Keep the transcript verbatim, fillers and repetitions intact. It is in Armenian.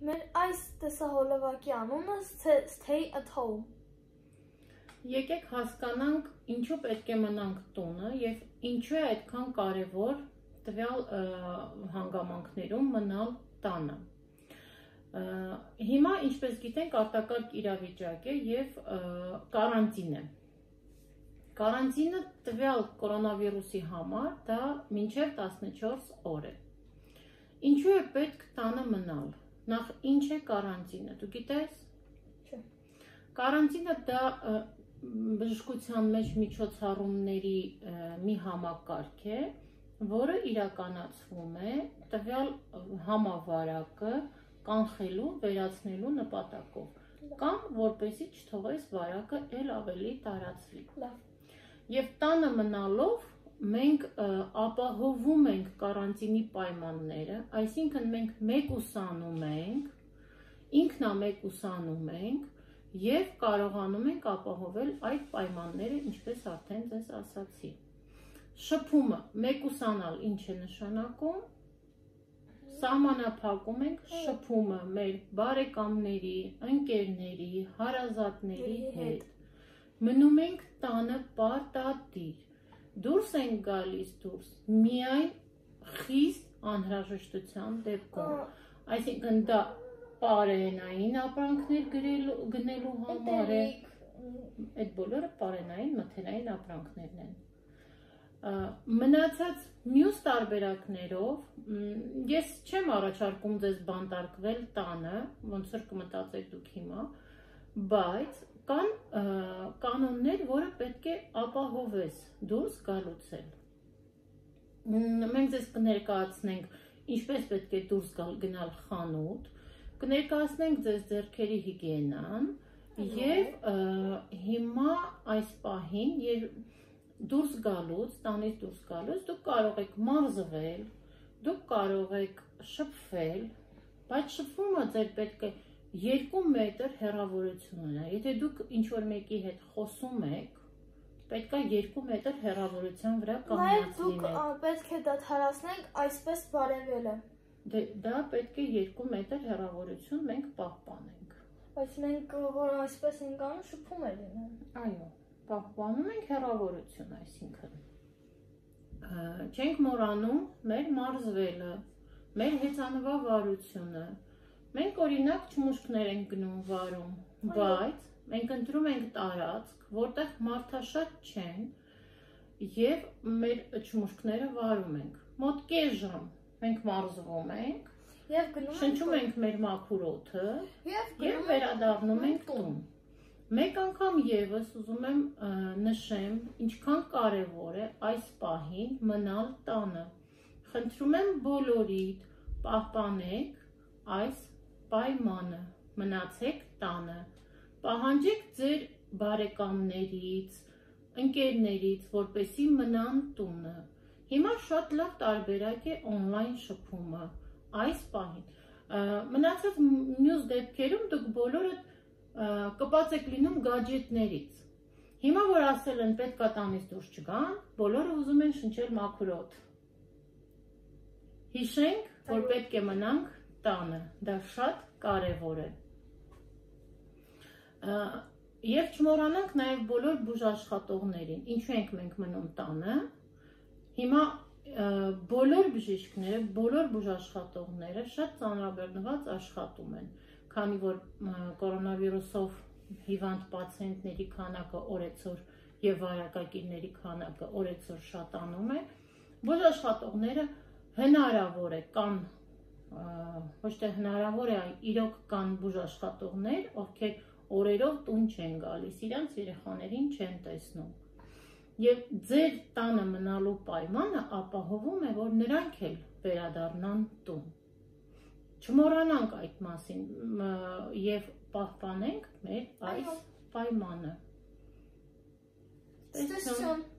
Մեր այս տեսահոլովակի անունը Stay at Home։ Եկեք հասկանանք ինչու պետք է մնանք տունը եւ ինչու է այդքան կարեւոր տվյալ հանգամանքներում մնալ տանը։ Հիմա ինչպես գիտենք արտակարգ իրավիճակ է եւ կարանտին է։ Կարանտինը տվյալ կորոնավիրուսի համար դա մինչեւ տասնչորս օր է։ Ինչու է պետք տանը մնալ։ Նախ ինչ է կարանտինը, դու գիտես։ Չէ։ Կարանտինը դա բժշկության մեջ միջոցառումների մի համակարգ է, որը իրականացվում է տվյալ համավարակը կանխելու, վերացնելու նպատակով կամ որպեսզի չթողես վարակը ել ավելի տարածվի։ Եվ տանը մնալով մենք ապահովում ենք կարանտինի պայմանները, այսինքն մենք մեկուսանում ենք, ինքնամեկուսանում ենք և կարողանում ենք ապահովել այդ պայմանները, ինչպես արդեն ձեզ ասացի։ Շփումը, մեկուսանալ ինչ է նշանակում, սահմանափակում ենք շփումը մեր բարեկամների, ընկերների, հարազատների հետ։ Մնում ենք տանը պարտադիր, դուրս ենք գալիս դուրս, միայն խիստ անհրաժեշտության դեպքում, այսինքն դա պարենային ապրանքներ գնելու համար է, այդ բոլորը պարենային մթերային ապրանքներն են։ Մնացած մյուս տարբերակներով ես չեմ առաջարկում ձեզ բանտարկվել տանը, ոնց որ կմտածեք դուք հիմա, բայց կան կանոններ, որը պետք է ապահովես դուրս գալուց էլ։ Մենք ձեզ կներկայացնենք ինչպես պետք է դուրս գնալ խանութ, կներկայացնենք ձեզ ձեռքերի հիգիենան եւ հիմա այս պահին եւ դուրս գալուց, տանից դուրս գալուց դուք կարող եք մարզվել, դուք կարող եք շփվել, բայց շփումը ձեր պետք է երկու մետր հեռավորություն ունենա։ Եթե դուք ինչ որ մեկի հետ խոսում եք, պետք է երկու մետր հեռավորության վրա կանգնած լինեք։ Բայց դուք պետք է դադարեցնեք այսպես բարևելը։ Դա պետք է երկու մետր հեռավորություն մենք պահպանենք։ Բայց մենք որ այսպես ենք անում, շփում է լինում։ Այո, պահպանում ենք հեռավորություն, այսինքն չենք մոռանում մեր մարզվելը, մեր հեծանվավարությունը։ Մենք օրինակ չմուշկներ ենք գնում վարում, բայց մենք ընտրում ենք տարածք, որտեղ մարդաշատ չեն եւ մեր չմուշկները վարում ենք։ Մոտ կես ժամ մենք մարզվում ենք, շնչում ենք մեր մաքուր օդը եւ վերադառնում ենք տուն։ Մեկ անգամ եւս ուզում եմ նշեմ, ինչքան կարեւոր է այս պահին մնալ տանը։ Խնդրում եմ բոլորիդ պահպանեք այս պայմանը, մնացեք տանը, պահանջեք ձեր բարեկամներից, ընկերներից, որպեսզի մնան տունը։ Հիմա շատ լավ տարբերակ է օնլայն շփումը, այս պահին։ Մնացած մյուս դեպքերում դուք բոլորը կպած եք լինում գաջետներից։ Հիմա որ ասել են պետք է տանից դուրս չգան, բոլորը ուզում են շնչել մաքուր օդ։ Հիշենք, որ պետք է մնանք տանը, դա շատ կարևոր է։ Եվ չմոռանանք նաև բոլոր բուժաշխատողներին, ինչու ենք մենք մնում տանը։ Հիմա բոլոր բժիշկները, բոլոր բուժաշխատողները շատ ծանրաբեռնված աշխատում են, քանի որ կորոնավիրուսով հիվանդ պացիենտների քանակը օրեցօր եւ վարակակիրների քանակը օրեցօր շատանում է։ Բուժաշխատողները հնարավոր է կան ոչ թե հնարավոր է, իրոք կան բուժաշխատողներ, ովքեր օրերով տուն չեն գալիս, իրանց երեխաներին չեն տեսնում։ Եվ ձեր տանը մնալու պայմանը ապահովում է, որ նրանք էլ վերադառնան տուն։ Չմոռանանք այդ մասին եւ պահպանենք մեր այս պայմանը։ Ստեսություն։